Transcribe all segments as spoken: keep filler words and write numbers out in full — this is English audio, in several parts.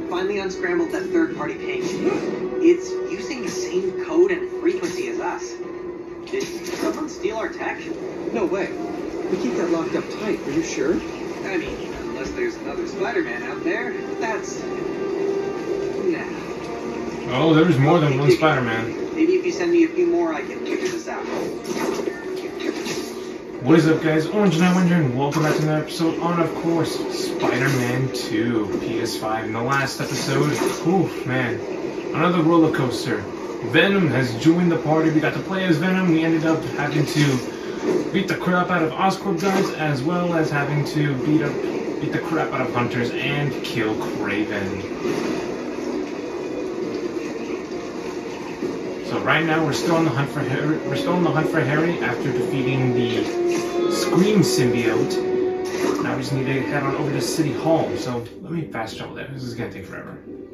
finally unscrambled that third-party ping. It's using the same code and frequency as us. Did someone steal our tech? No way. We keep that locked up tight. Are you sure? I mean, unless there's another Spider-Man out there, that's... Nah. Oh, there's more than one Spider-Man. Maybe if you send me a few more, I can figure this out. What is up, guys? Orange nine one here, and welcome back to another episode on, of course, Spider-Man two, P S five. In the last episode, oof, man, another roller coaster. Venom has joined the party. We got to play as Venom. We ended up having to beat the crap out of Oscorp guys, as well as having to beat up, beat the crap out of Hunters and kill Kraven. So right now we're still on the hunt for Harry. We're still on the hunt for Harry after defeating the Scream symbiote. Now we just need to head on over to City Hall. So let me fast travel there. This is gonna take forever.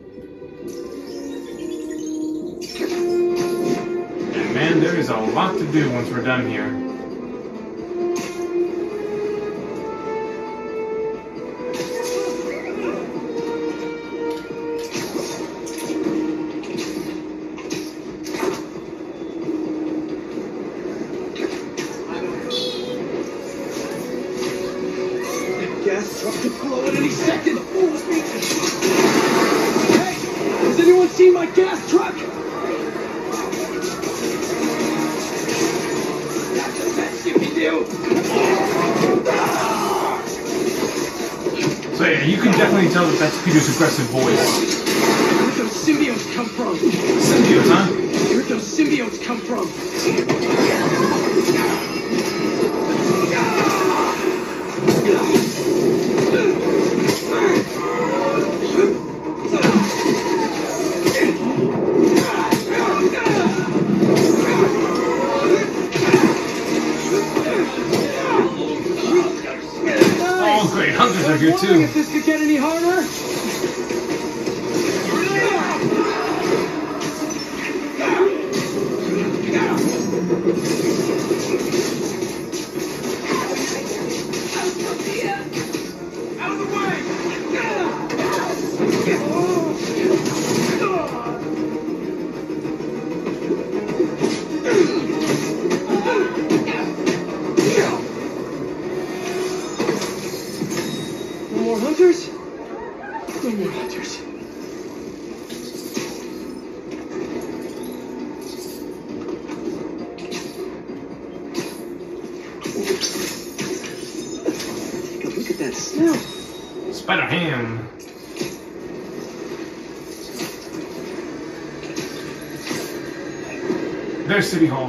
And man, there is a lot to do once we're done here. Gas truck could blow at any second. Hey, has anyone seen my gas truck? That's the best you can do. So yeah, you can definitely tell that that's Peter's aggressive voice. Where'd those symbiotes come from? Symbiotes, huh? Where'd those symbiotes come from? Oh great, Hunters are here too. If this could get any harder? Out of the way! No more hunters? No more hunters. Take a look at that snout. Spider-Ham. There's City Hall.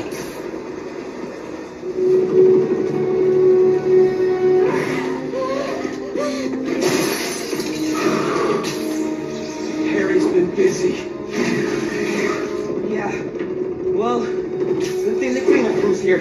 Harry's been busy. Yeah. Well, good thing the cleanup crew's here.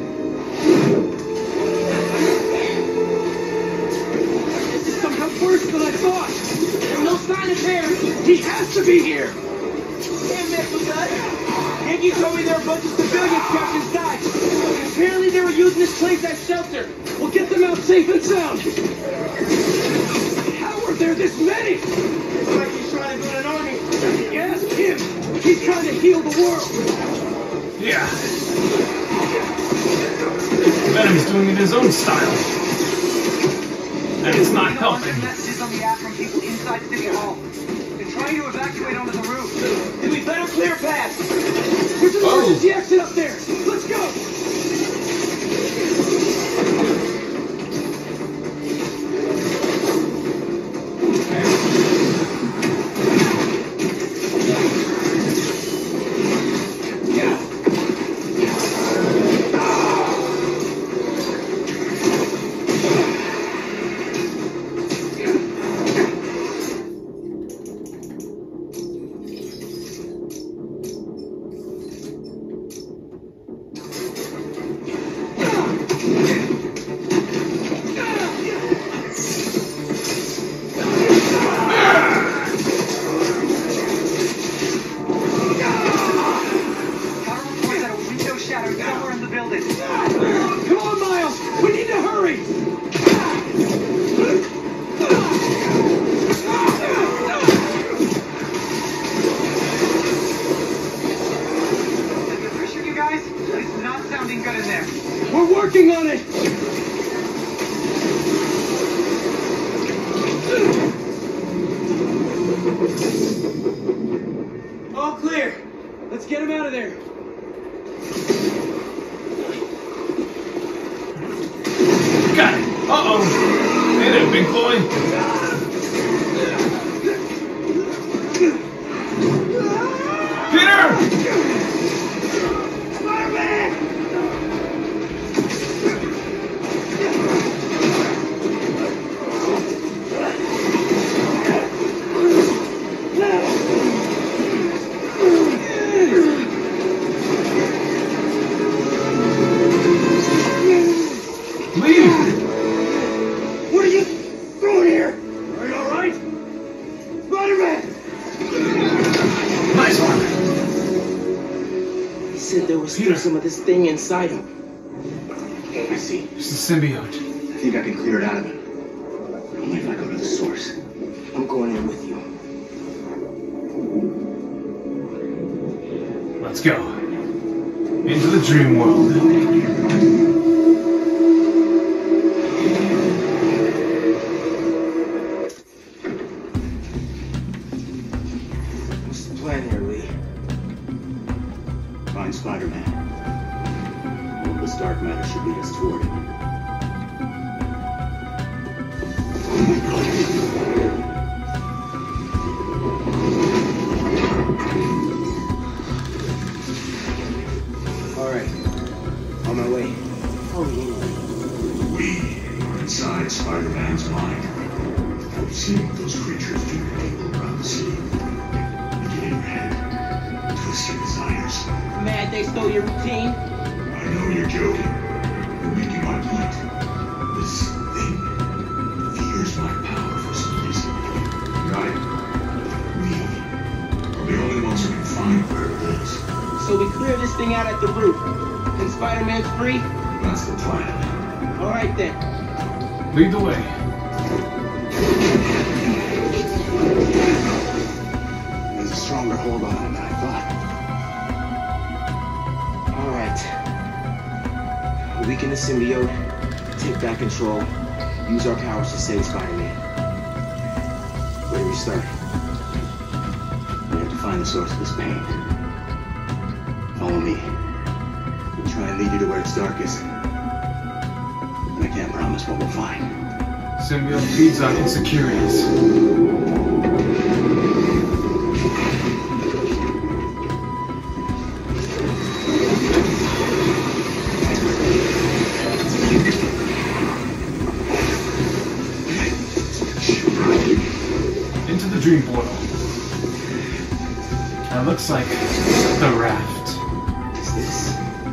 This is somehow worse than I thought. There's no sign of Harry. He has to be here. Can't mess with us. Iggy told me there were a bunch of civilians trapped inside. Apparently they were using this place as shelter. We'll get them out safe and sound. How are there this many? It's like he's trying to build an army. Ask him. He's trying to heal the world. Yeah. Venom's doing it in his own style. And it's not helping. Messages on the app from people inside City Hall. They're trying to evacuate onto the roof. Then we better clear path. There's an Oh. emergency exit up there. Let's go. working on it! All clear. Let's get him out of there. Got it. Uh-oh. Hey there, big boy. Peter! Spider-Man! Leave! What are you doing here? Are you alright? Spider-Man! Nice one. He said there was still some of this thing inside him. I see. It's the symbiote. I think I can clear it out of him. Only if I go to the source. I'm going in with you. Let's go. Into the dream world. What's the plan here, Lee? Find Spider-Man. All this dark matter should lead us toward him. All right. On my way. Oh, yeah. We are inside Spider-Man's mind. I've seen what those creatures do to people around the city. They get in your head, twist your desires. Mad they stole your routine? I know you're joking. You're making my point. This thing fears my power for some reason. Right? We are the only ones who can find where it is. So we clear this thing out at the root. Then Spider-Man's free? That's the plan. All right then. Lead the way. There's a stronger hold on him than I thought. All right. Weaken the symbiote, take back control, use our powers to save Spider-Man. Where do we start? We have to find the source of this pain. Follow me. We'll try and lead you to where it's darkest. And I can't promise what we'll find. Symbiote feeds on insecurities. Into the dream portal. That looks like the raft. Is this?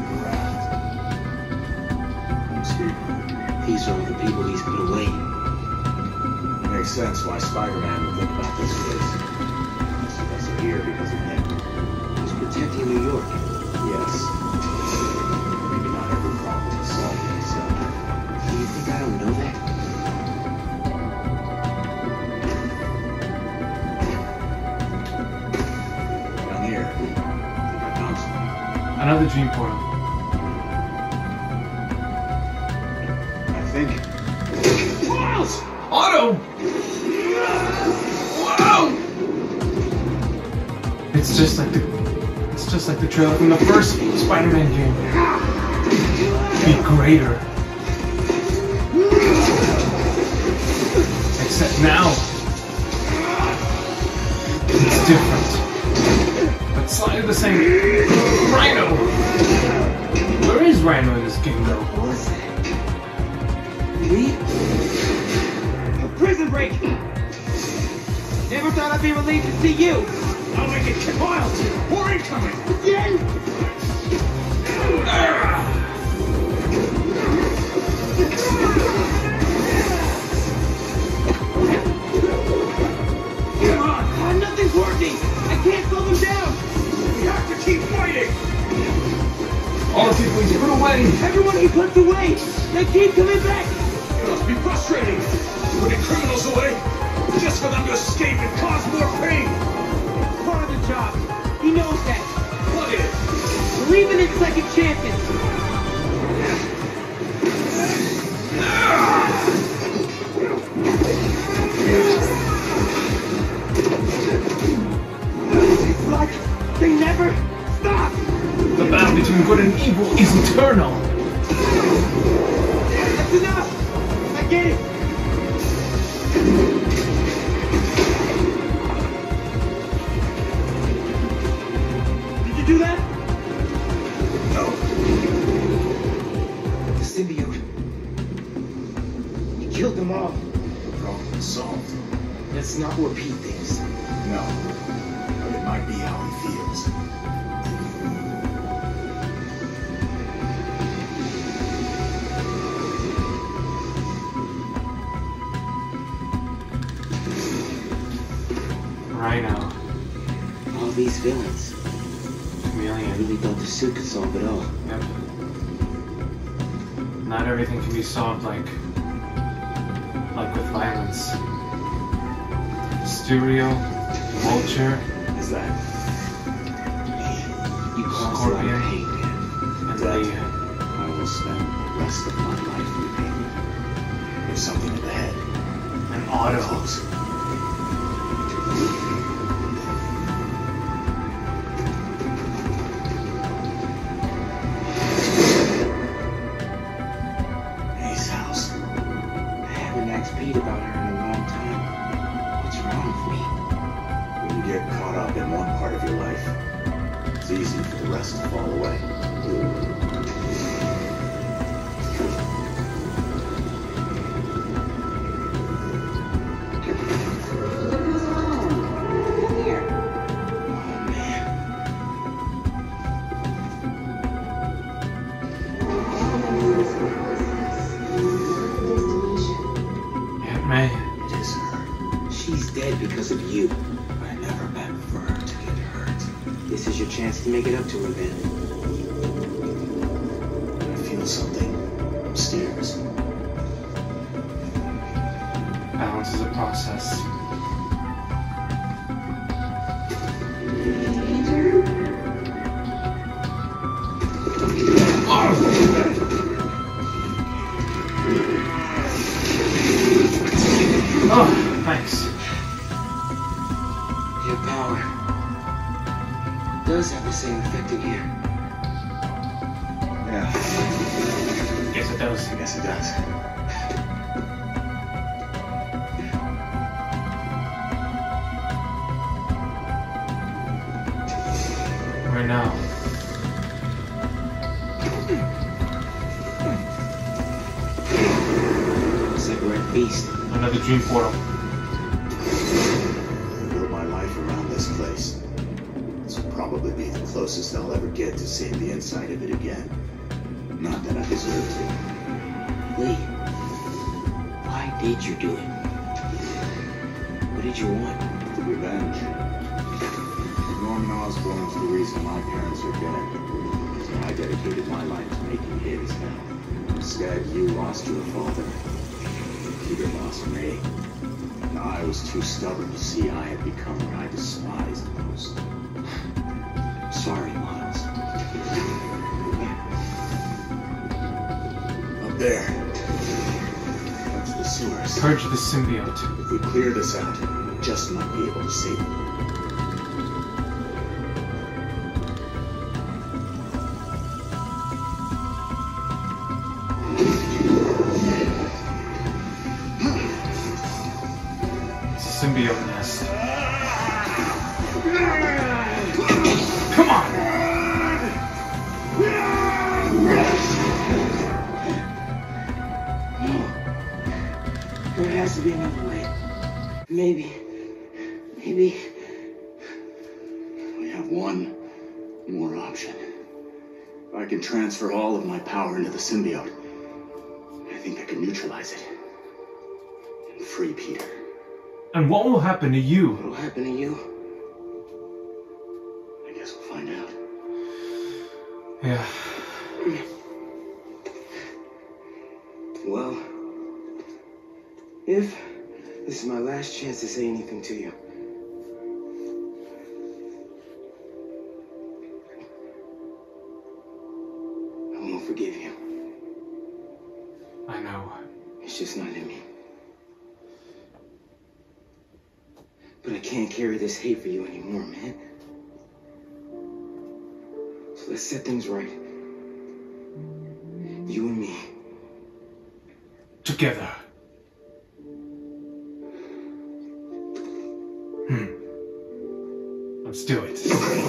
See, These are all the people he's put away. makes sense why Spider-Man would think about this place. Most of us are here because of him. He's protecting New York. Yes. Maybe not every problem is solved in itself. Do you think I don't know that? Down here, I think I found something. Another dream portal. I think. Miles! Otto! Wow! It's just like the it's just like the trailer from the first Spider-Man game. Be greater. Except now it's different. But slightly the same. Rhino! Where is Rhino in this game though? What was that? Lee? A prison break! Never thought I'd be relieved to see you! I'll make it kick Miles! More incoming! Again? Come on! Oh, nothing's working! I can't slow them down! We have to keep fighting! All the people he's put away! Everyone he puts away! They keep coming back! It must be frustrating! Putting criminals away just for them to escape and cause more pain! Part of the job. He knows that. What is? Believing in second chances. evil is eternal. That's enough! I get it! Did you do that? No. The symbiote. You killed them all. Problem solved. That's not what Pete thinks. No. But it might be how he feels. Rhino. All these villains. I Chameleon. really thought the suit could solve it all. Yep. Not everything can be solved like... like with violence. Mysterio, Vulture, Is that You caused a lot of pain, man. and That- Leah. I will spend the rest of my life repaying. There's something in the head. And Otto. Close. Ace House. I haven't asked Pete about her in a long time. What's wrong with me? When you get caught up in one part of your life, it's easy for the rest to fall away. Oh, man. Aunt May. It is her. She's dead because of you. I never meant for her to get hurt. This is your chance to make it up to her, then. I feel something upstairs. Balance is a process. Oh, thanks. Your power does have the same effect in here. Yeah, Yes, it does. I guess it does. Right now. It's like we're at feast. Another dream portal. I built my life around this place. This will probably be the closest I'll ever get to seeing the inside of it again. Not that I deserve to. Lee, why did you do it? What did you want? Revenge. Norman Osborn's the reason my parents are dead. So I dedicated my life to making his now. Instead, you lost your father. Peter lost me. And I was too stubborn to see I had become what I despised most. Sorry, Miles. Up there. That's the sewers. Purge the symbiote. If we clear this out, we just might be able to save him. It's a symbiote nest. Come on! There has to be another way. Maybe. Maybe. We have one more option. If I can transfer all of my power into the symbiote, I think I can neutralize it. And free Peter. And what will happen to you? What'll happen to you? I guess we'll find out. Yeah. Well, if this is my last chance to say anything to you, I won't forgive you. I know. It's just not in me. But I can't carry this hate for you anymore, man. So let's set things right. together. Hmm. Let's do it.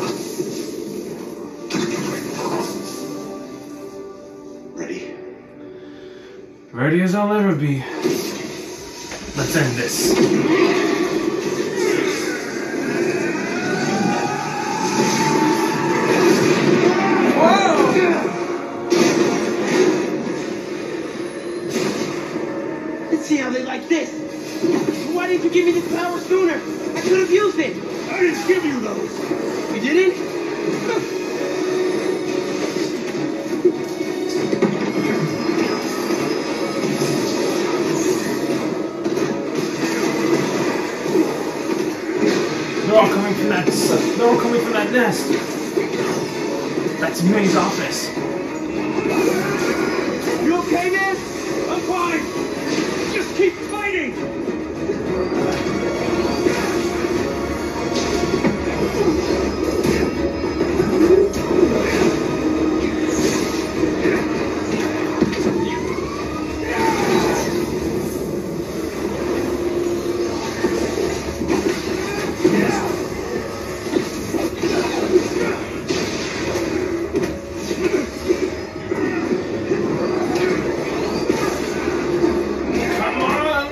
Ready? Ready as I'll ever be. Let's end this. Let's see how they like this. Why didn't you give me this power sooner? I could have used it. I didn't give you those. You didn't? They're all coming from that. They're all coming from that nest. That's May's office. You okay, man? I'm fine. Just keep fighting. Come on!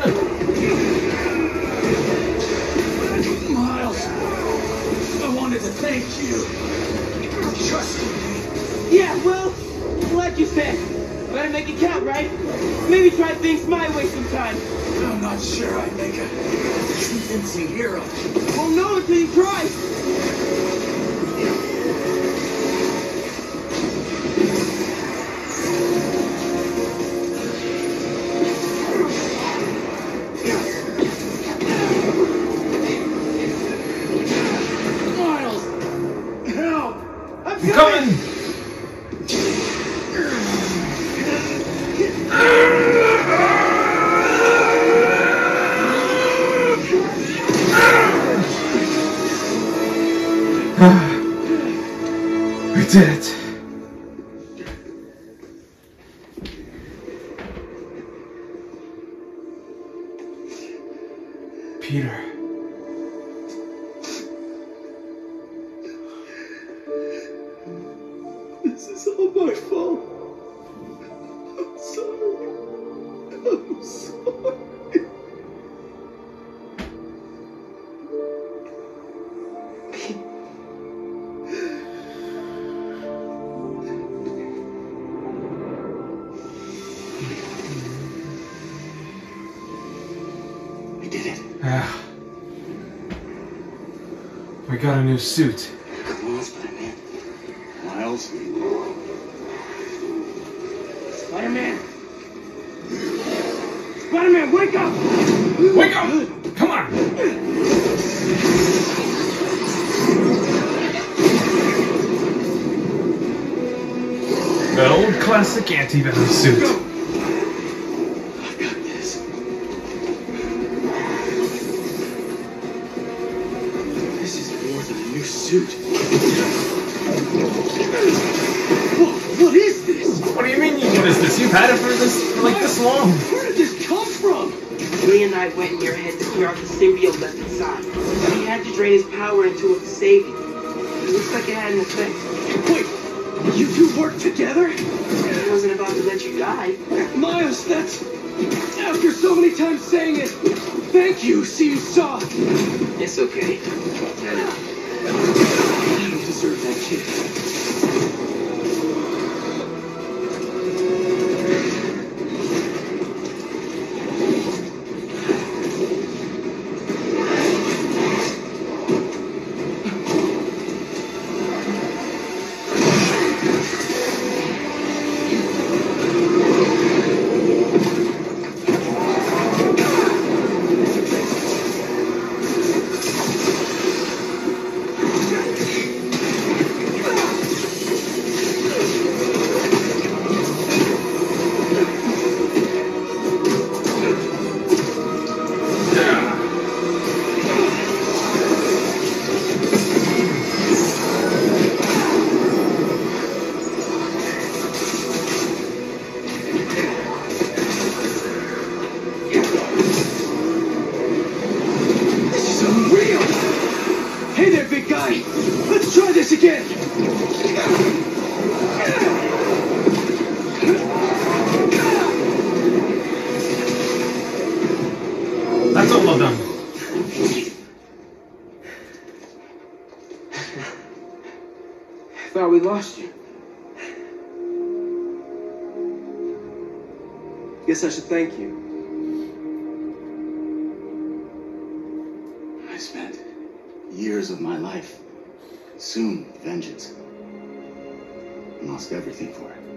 Miles, I wanted to thank you for trusting me. Yeah, well, like you said, better make it count, right? Maybe try things my way sometime. I'm not sure I'd make a convincing hero. Won't know until you try. Miles, help! I'm I'm coming! We did it. Peter. This is all my fault. I'm sorry. I'm sorry. We did it. Ah. We got a new suit. Come on, Spider-Man. Miles. Spider-Man! Spider-Man, wake up! Wake up! Come on! The old classic anti-venom suit. I've got this. This is more than a new suit. Whoa, what is this? What do you mean, you what is this? You've had it for this, for like this long. Where did this come from? Leonide went in your head to clear out the symbiote left inside. He had to drain his power into it to save you. It looks like it had an effect. Wait, you two work together? He wasn't about to let you die. Miles, that's... After so many times saying it, thank you, see you saw. It's okay. I know. I don't deserve that kid. Hey there, big guy! Let's try this again! That's all well done. I thought we lost you. Guess I should thank you. I spent years of my life consumed with vengeance and lost everything for it.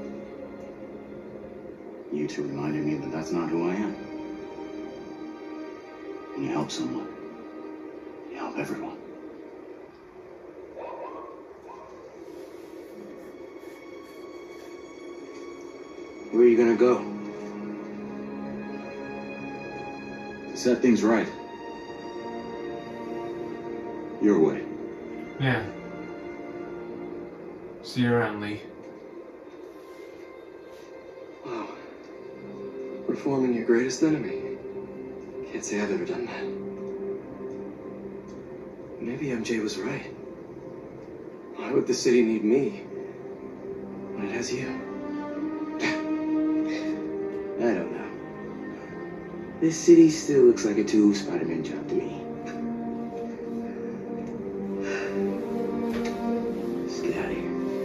You two reminded me that that's not who I am. When you help someone, you help everyone. Where are you gonna go? To set things right. Your way. Yeah. See you around, Lee. Wow. Reforming your greatest enemy. Can't say I've ever done that. Maybe M J was right. Why would the city need me when it has you? I don't know. This city still looks like a two Spider-Man job to me. Let's get out of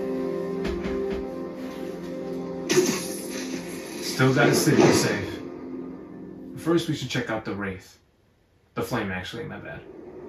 here. Still got a city to save. First, we should check out the Wraith. The Flame, actually, my bad.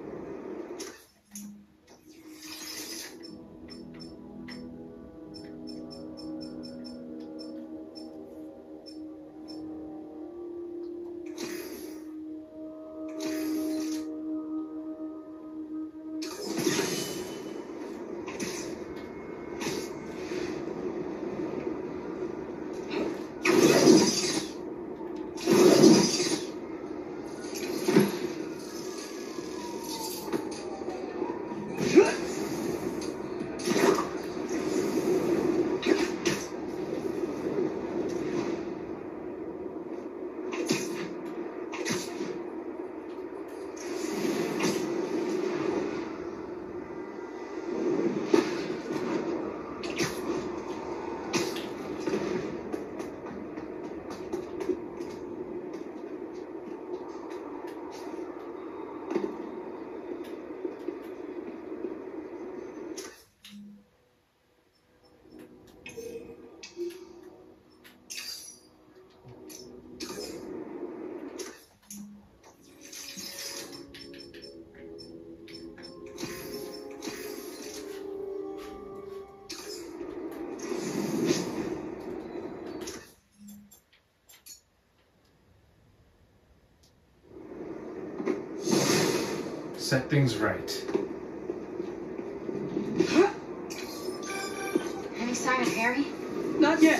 Set things right. Any sign of Harry? Not yet.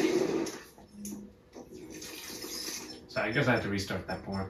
So I guess I have to restart that port.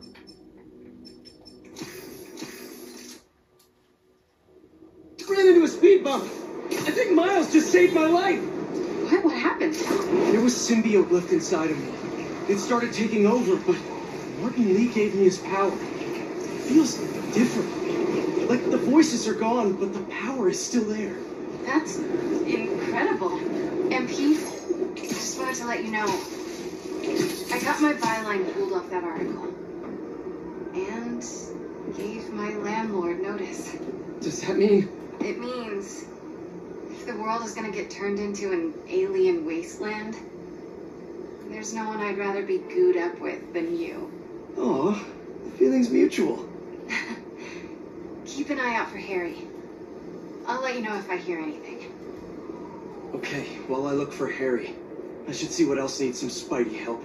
Ran into a speed bump. I think Miles just saved my life. What? What happened? There was symbiote left inside of me. It started taking over, but Martin Lee gave me his power. It feels different. Like the voices are gone, but the power is still there. That's incredible. M P, just wanted to let you know, I got my byline pulled off that article. And gave my landlord notice. Does that mean? It means if the world is gonna get turned into an alien wasteland, there's no one I'd rather be gooed up with than you. Aw, the feeling's mutual. Keep an eye out for Harry. I'll let you know if I hear anything. Okay, while I look for Harry, I should see what else needs some Spidey help.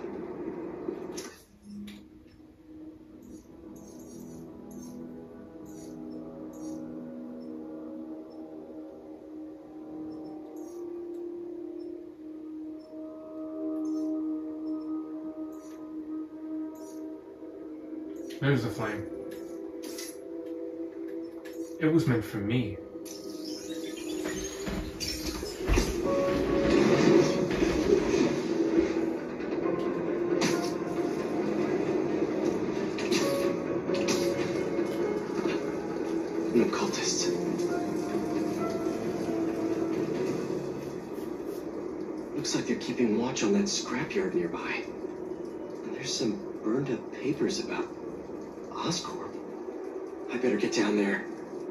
There's the flame. It was meant for me. I'm gonna call cultists. Looks like they're keeping watch on that scrapyard nearby. And there's some burned up papers about Oscorp. I better get down there.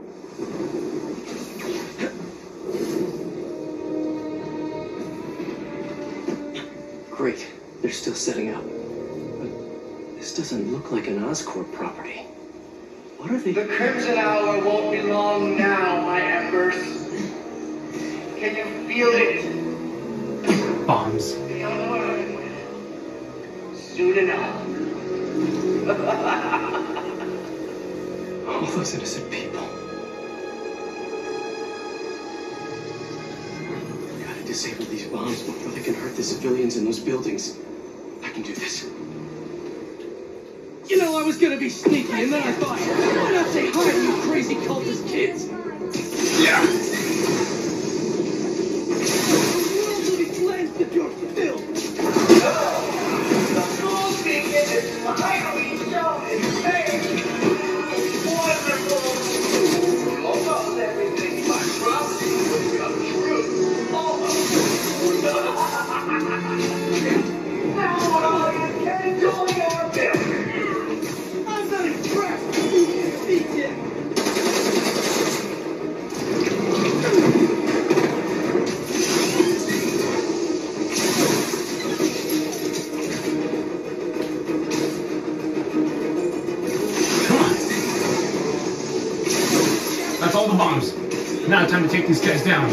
Great, they're still setting up. But this doesn't look like an Oscorp property. What are they? The Crimson Hour won't be long now, my embers. Can you feel it? Bombs. The unlearned. Soon enough. All those innocent people. Gotta disable these bombs before they can hurt the civilians in those buildings. I can do this. You know, I was gonna be sneaky, and then I thought, why not say hi to you crazy cultist kids? Yeah. The world will be cleansed if you're filled. The full thing is finally shown its face. It's wonderful. Almost everything my prophecy would come true. Almost. Now all you can enjoy our building. I'm not impressed. You can't beat it. Come on. That's all the bombs. Now time to take these guys down.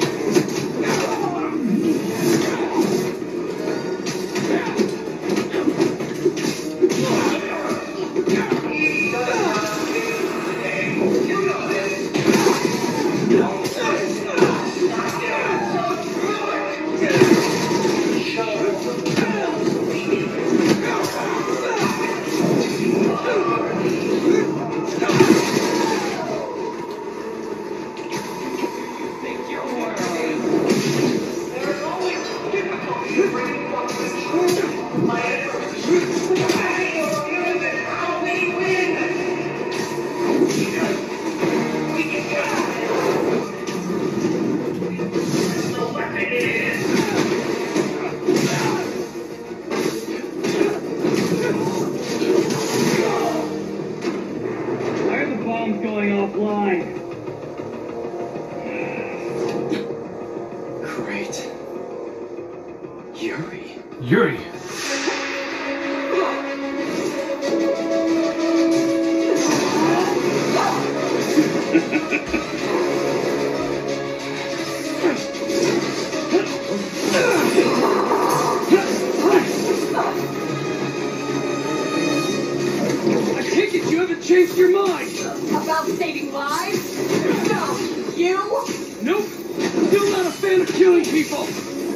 Great. Yuri. Yuri. I take it you haven't changed your mind. About saving lives? No. You? Nope. Still not a fan of killing people.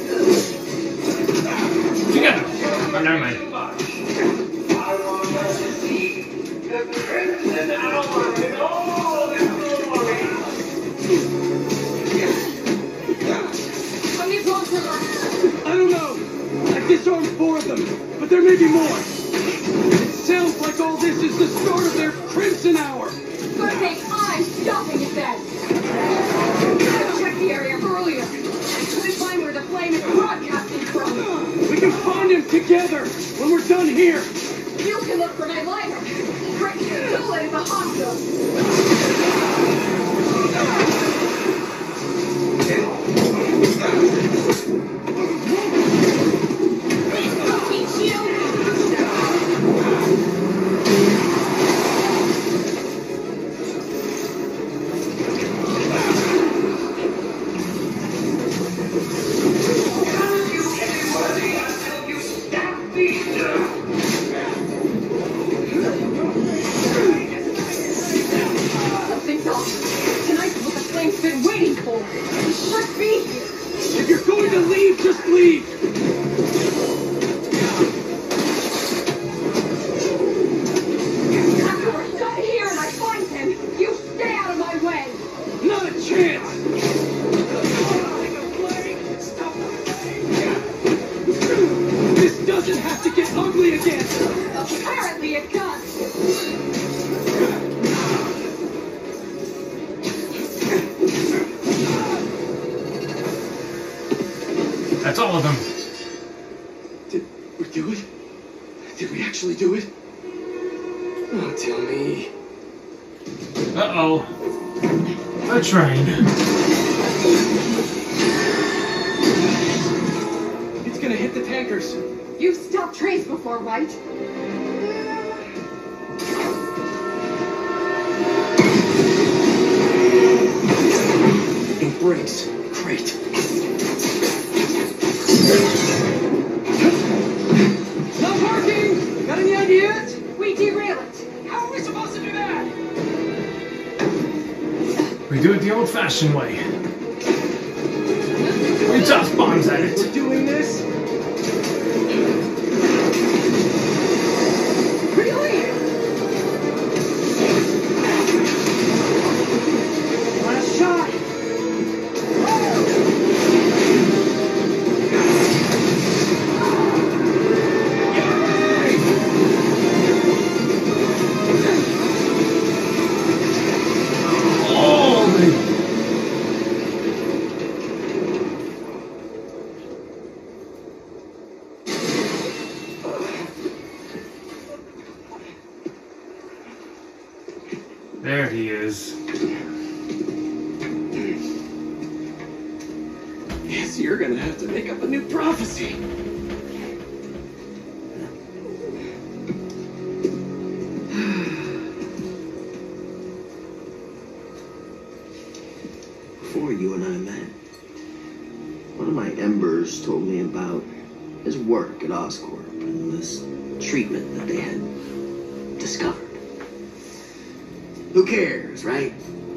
Together. Oh, never mind. I want us to see the Crimson Hour in all its glory. How many blocks are left? I don't know. I've disarmed four of them, but there may be more. It sounds like all this is the start of their Crimson Hour. Good thing I'm stopping it then. I checked the area earlier. I couldn't find where the flame is broadcasting from. We can find him together when we're done here. You can look for my lighter. Rick, you'll at the hospital. Eat you. Something's off. Tonight's what the flame's been waiting for. It should be here. If you're going to leave, just leave. After we're done here and I find him, you stay out of my way. Not a chance. This doesn't have to get ugly again. Apparently it does. That's all of them. Did we do it? Did we actually do it? Oh, tell me. Uh-oh. A train. It's gonna hit the tankers. You've stopped trains before, right? It breaks. Great. No parking! Got any ideas? We derail it. How are we supposed to do that? We do it the old-fashioned way. We toss bombs at We're it. doing this? Really? Last shot! There he is. Yes, you're gonna have to make up a new prophecy. Before you and I met, one of my Embers told me about his work at Oscorp and this treatment that they had discovered. Who cares, right?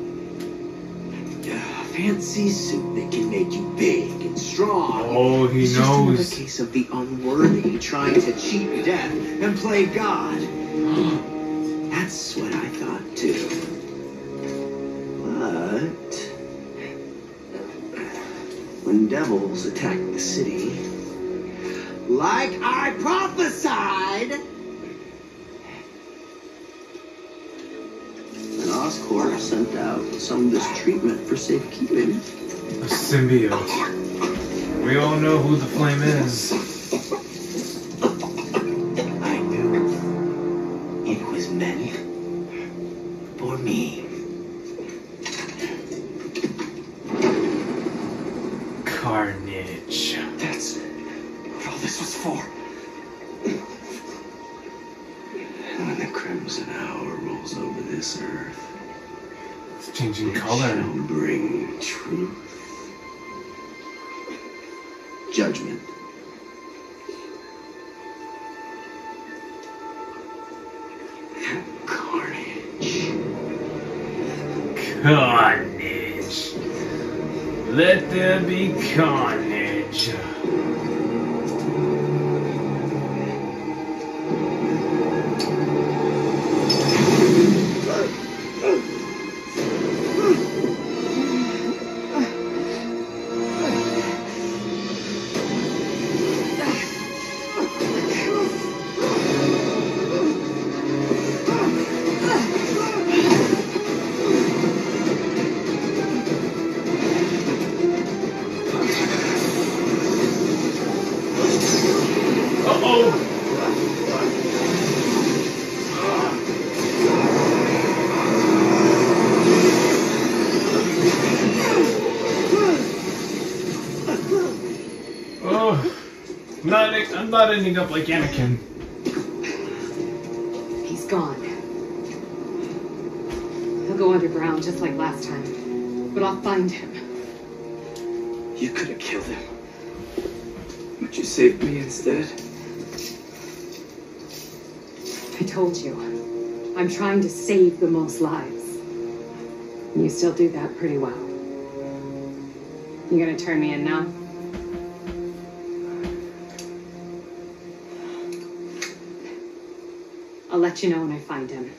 A fancy suit that can make you big and strong. Oh, he It's just another knows. case of the unworthy trying to cheat death and play God. That's what I thought too. But when devils attacked the city, like I prophesied, and Oscorp sent out some of this treatment for safekeeping. A symbiote. We all know who the flame is. I knew it was meant for me. Carnage. That's what all this was for. And when the crimson hour rolls over this earth, It's changing it color. shall bring truth, judgment, and carnage. Carnage. Let there be carnage. Not, I'm not ending up like Anakin. He's gone. He'll go underground just like last time. But I'll find him. You could have killed him. But you saved me instead. I told you. I'm trying to save the most lives. And you still do that pretty well. You gonna turn me in now? I'll let you know when I find him.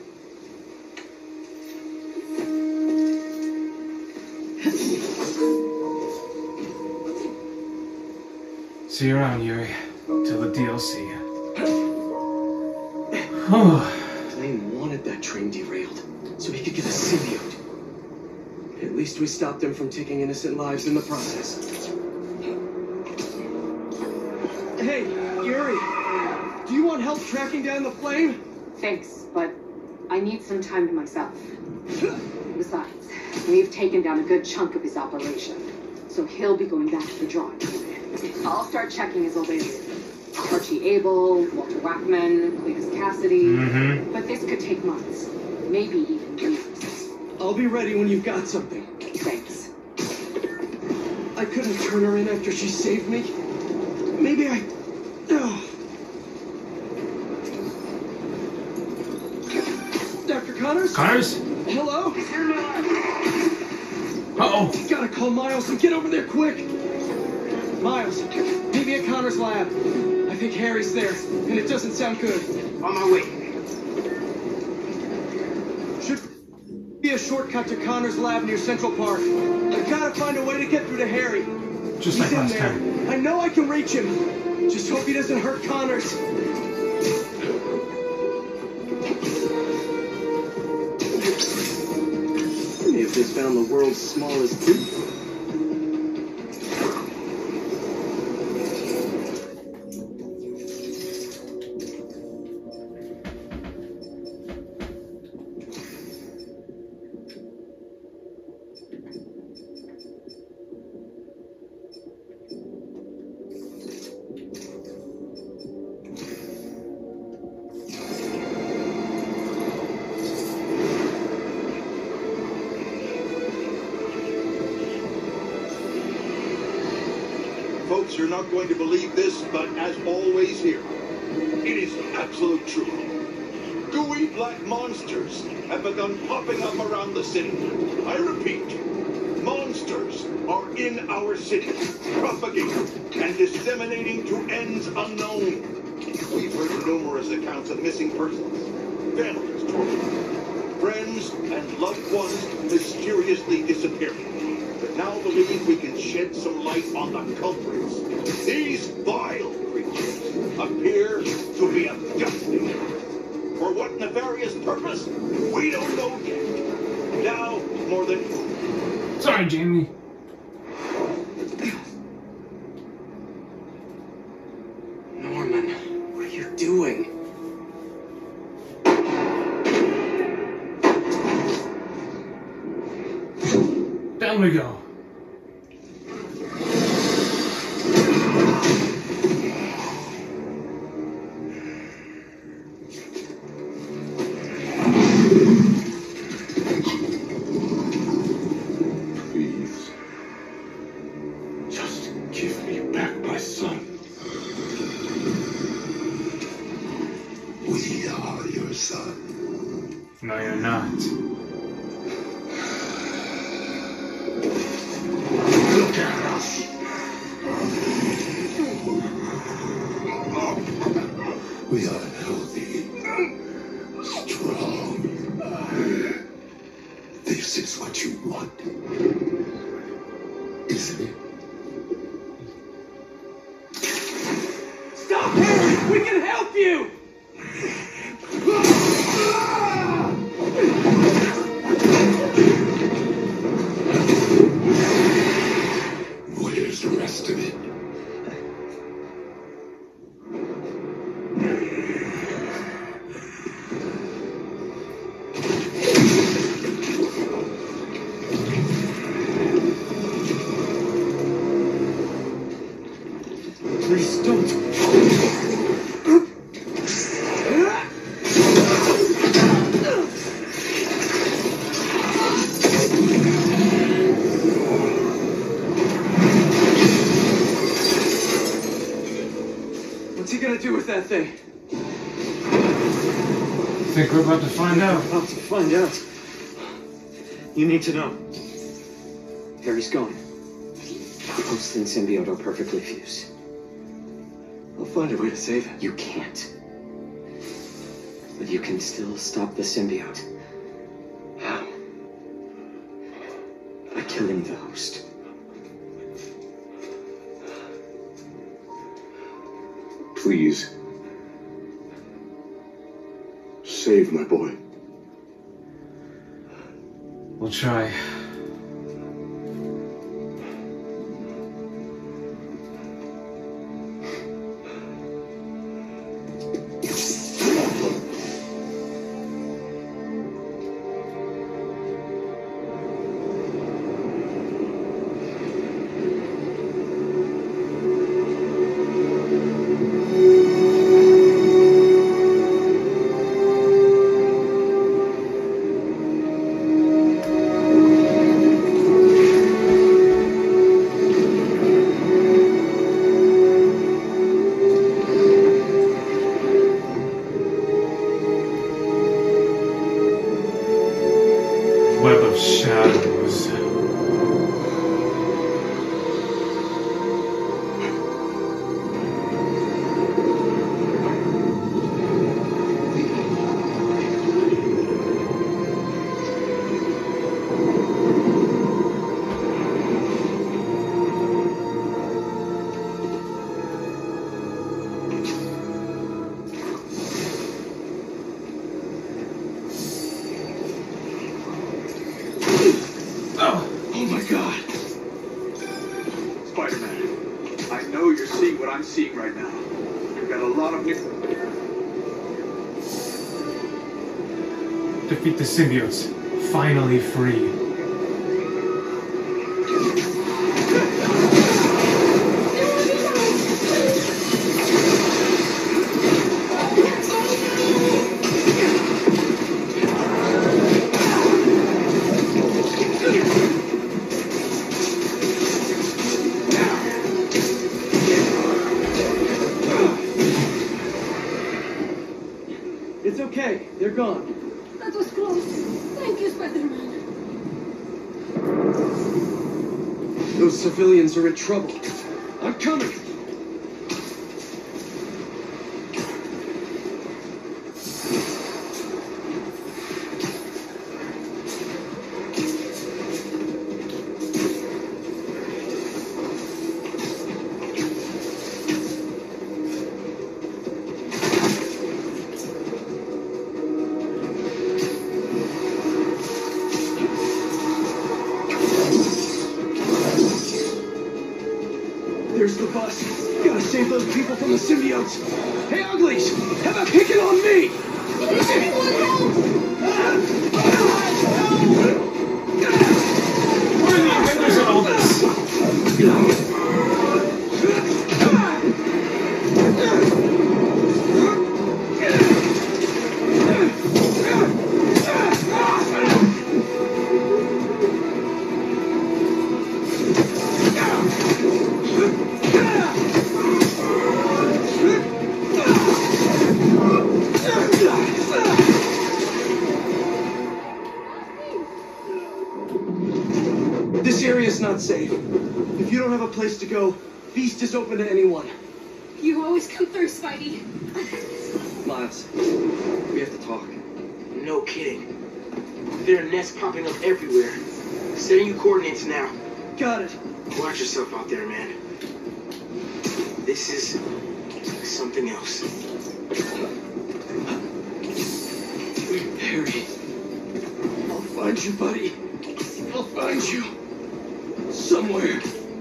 See you around, Yuri. Till the D L C. Blaine wanted that train derailed so he could get a symbiote. At least we stopped him from taking innocent lives in the process. Hey, Yuri. Do you want help tracking down the flame? Thanks, but I need some time to myself. Besides, we've taken down a good chunk of his operation, so he'll be going back to the drawing board. I'll start checking his old aliases. Archie Abel, Walter Wackman, Cletus Cassidy. Mm-hmm. But this could take months, maybe even years. I'll be ready when you've got something. Thanks. I couldn't turn her in after she saved me. Maybe I... Oh. Doctor Connors? Connors? Hello? Uh-oh. Gotta call Miles and get over there quick. Miles, meet me at Connors' lab. I think Harry's there, and it doesn't sound good. On my way. Should be a shortcut to Connors' lab near Central Park. I've gotta find a way to get through to Harry. Just He's like in last there. time. I know I can reach him. Just hope he doesn't hurt Connors. May have just found the world's smallest tooth. Folks, you're not going to believe this, but as always here, it is absolute truth. Gooey black monsters have begun popping up around the city. I repeat, monsters are in our city, propagating and disseminating to ends unknown. We've heard numerous accounts of missing persons, families tortured, friends and loved ones mysteriously disappearing. But now believe we can shed some light on the culprits. These vile creatures appear to be abducting. For what nefarious purpose? We don't know yet. Now, more than ever. Sorry, Jamie. Norman, what are you doing? Down we go. Please, just give me back my son. We are your son. No, you're not. Look at us. We are healthy, strong. This is what you want, isn't it? Stop, Harry! We can help you! Where's the rest of it? Please don't. What's he gonna do with that thing? Think we're about to find out. About to find out. You need to know. Harry's gone. Host and symbiote are perfectly fused. I'll find a way to save him. You can't. But you can still stop the symbiote. How? By killing the host. Please. Save my boy. We'll try. Oh my god. Spider-Man, I know you're seeing what I'm seeing right now. You've got a lot of new... Defeat the symbiotes. Finally free. It's okay. They're gone. That was close. Thank you, Spider-Man. Those civilians are in trouble. I'm coming. There's the bus. Gotta save those people from the symbiotes. Hey, Uglies! How about picking on me? Does anyone help? Where are the Avengers in all this? This area's not safe. If you don't have a place to go, Beast is open to anyone. You always come through, Spidey. Miles, we have to talk. No kidding. There are nests popping up everywhere. Setting you coordinates now. Got it. Watch yourself out there, man. This is something else. Harry, I'll find you, buddy. I'll find you. Somewhere.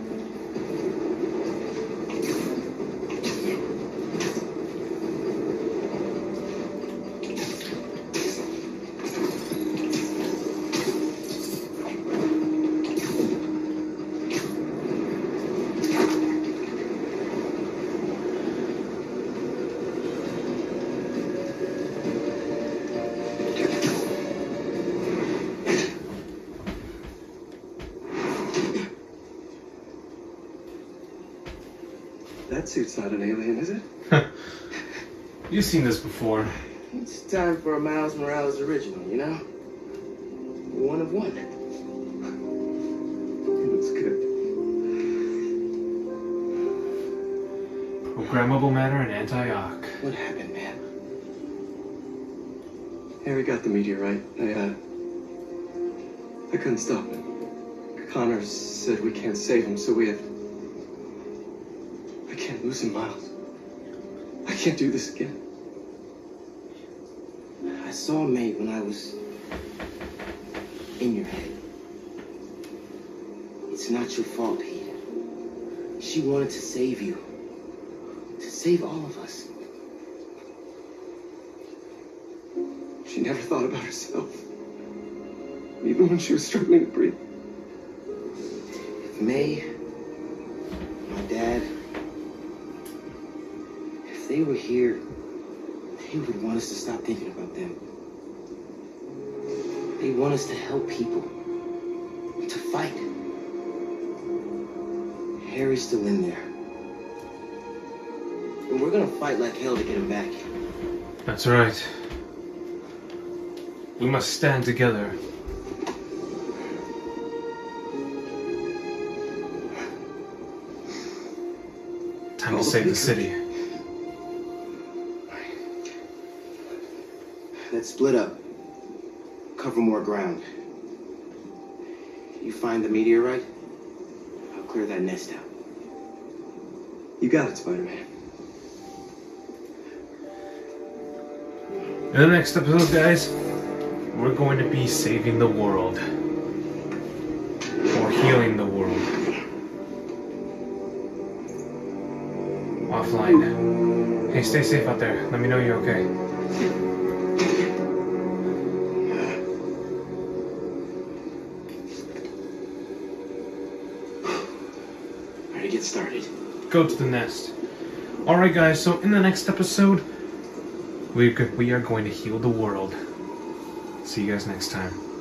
That suit's not an alien, is it? You've seen this before. It's time for a Miles Morales original, you know? One of one. It looks good. Programmable matter and anti-arc. What happened, man? Harry got the meteorite. I, uh... I couldn't stop it. Connor said we can't save him, so we have... I can't lose him, Miles. I can't do this again. I saw May when I was in your head. It's not your fault, Pete. She wanted to save you. To save all of us. She never thought about herself. Even when she was struggling to breathe. If May, my dad, if they were here, they would want us to stop thinking about them. They want us to help people. To fight. Harry's still in there. And we're gonna fight like hell to get him back. That's right. We must stand together. Time to save the city. Let's split up. Cover more ground. You find the meteorite, I'll clear that nest out. You got it, Spider-Man. In the next episode, guys, we're going to be saving the world. Or offline now. Hey, stay safe out there. Let me know you're okay. Ready to get started. Go to the nest. Alright guys, so in the next episode, we we are going to heal the world. See you guys next time.